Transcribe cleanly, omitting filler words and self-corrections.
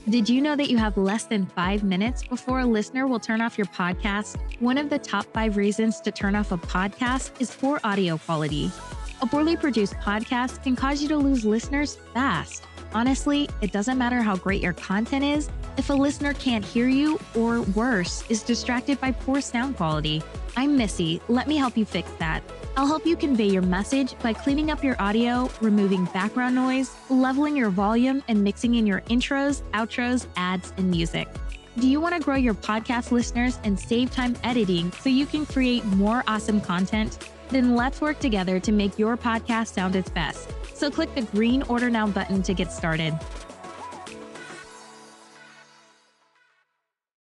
Did you know that you have less than 5 minutes before a listener will turn off your podcast? One of the top 5 reasons to turn off a podcast is poor audio quality. A poorly produced podcast can cause you to lose listeners fast. Honestly, it doesn't matter how great your content is if a listener can't hear you or, worse, is distracted by poor sound quality. I'm Missy. Let me help you fix that. I'll help you convey your message by cleaning up your audio, removing background noise, leveling your volume, and mixing in your intros, outros, ads, and music. Do you want to grow your podcast listeners and save time editing so you can create more awesome content? Then let's work together to make your podcast sound its best. So click the green Order Now button to get started.